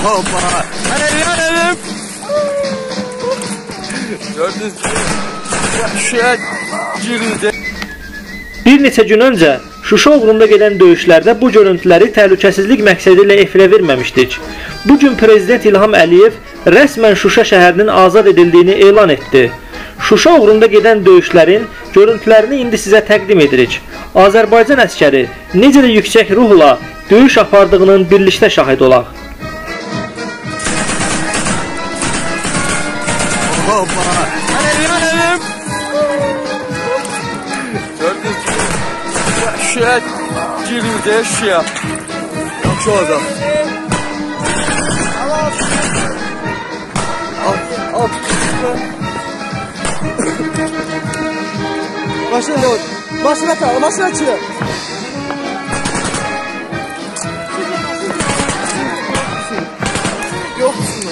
Hoppa. Hadi. Gördünüz mü? Şuraya girildi. Bir neçə gün öncə Şuşa uğrunda gedən döyüşlərdə bu görüntüləri təhlükəsizlik məqsədi ilə efirə verməmişdik. Bugün Prezident İlham Əliyev rəsmən Şuşa şəhərinin azad edildiyini elan etdi. Şuşa uğrunda gedən döyüşlərin görüntülərini indi sizə təqdim edirik. Azərbaycan əskəri necə də yüksək ruhla döyüş apardığının birlikdə şahid olaq. Hoppa. Hadi. Gördünüz mü? Şuraya girildi. Şuraya. Şu adam. Al. Başına kal. Başına açıyor. Yok musun?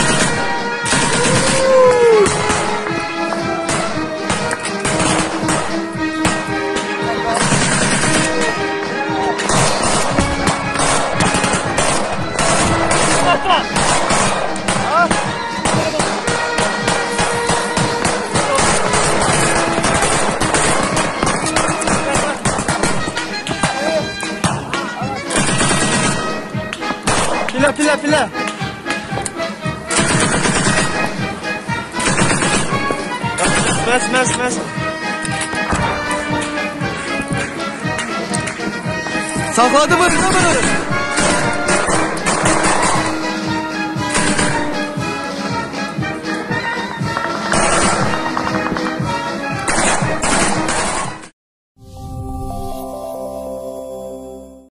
File. Mes. Sakladı mı?